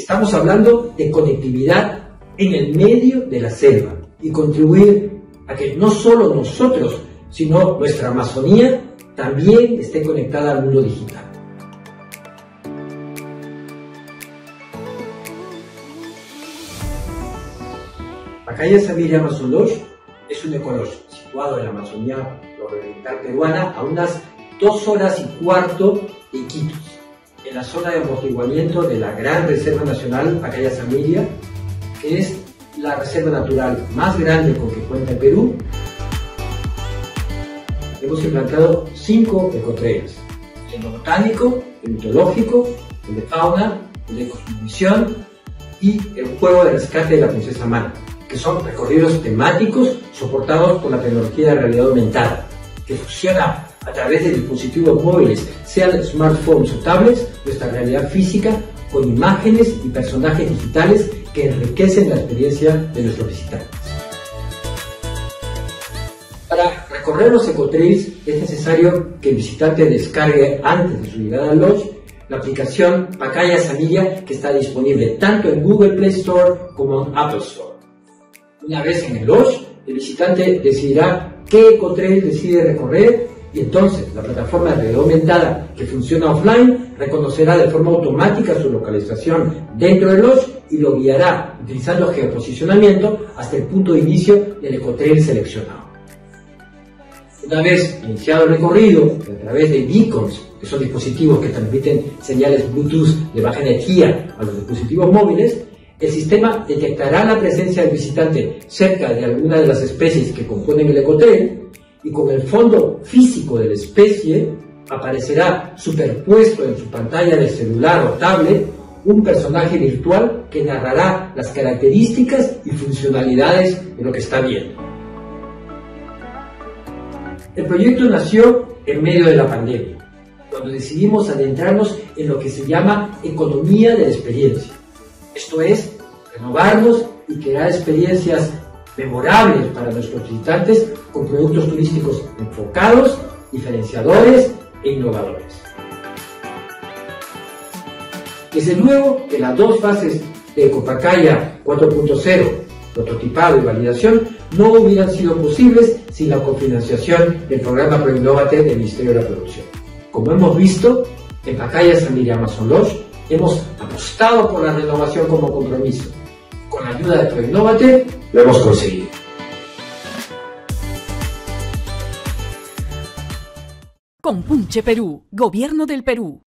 Estamos hablando de conectividad en el medio de la selva y contribuir a que no solo nosotros, sino nuestra Amazonía también esté conectada al mundo digital. Pacaya Samiria Amazon Lodge es un ecolodge situado en la Amazonía oriental peruana a unas 2 horas y cuarto de Iquitos, en la zona de amortiguamiento de la Gran Reserva Nacional Pacaya Samiria, que es la reserva natural más grande con que cuenta el Perú. Hemos implantado 5 ecotrails: el botánico, el mitológico, el de fauna, el de cosmovisión y el juego de rescate de la princesa Mana, que son recorridos temáticos soportados por la tecnología de realidad aumentada, que fusiona a través de dispositivos móviles, sean smartphones o tablets, nuestra realidad física con imágenes y personajes digitales que enriquecen la experiencia de nuestros visitantes. Para recorrer los ecotrails es necesario que el visitante descargue antes de su llegada al lodge la aplicación Pacaya Samiria, que está disponible tanto en Google Play Store como en Apple Store. Una vez en el lodge, el visitante decidirá qué ecotrail decide recorrer y entonces la plataforma de realidad aumentada, que funciona offline, reconocerá de forma automática su localización dentro del lodge y lo guiará utilizando geoposicionamiento hasta el punto de inicio del ecotrail seleccionado. Una vez iniciado el recorrido, a través de beacons, que son dispositivos que transmiten señales Bluetooth de baja energía a los dispositivos móviles, el sistema detectará la presencia del visitante cerca de alguna de las especies que componen el ecotrail y con el fondo físico de la especie aparecerá superpuesto en su pantalla de celular o tablet un personaje virtual que narrará las características y funcionalidades de lo que está viendo. El proyecto nació en medio de la pandemia, cuando decidimos adentrarnos en lo que se llama economía de la experiencia. Esto es, renovarnos y crear experiencias memorables para nuestros visitantes con productos turísticos enfocados, diferenciadores e innovadores. Desde luego que las 2 fases de Ecopacaya 4.0, prototipado y validación, no hubieran sido posibles sin la cofinanciación del programa ProInnovate del Ministerio de la Producción. Como hemos visto, en Pacaya Samiria Amazon Lodge hemos apostado por la renovación como compromiso. Con la ayuda de ProInnovate lo hemos conseguido. Compunche Perú, Gobierno del Perú.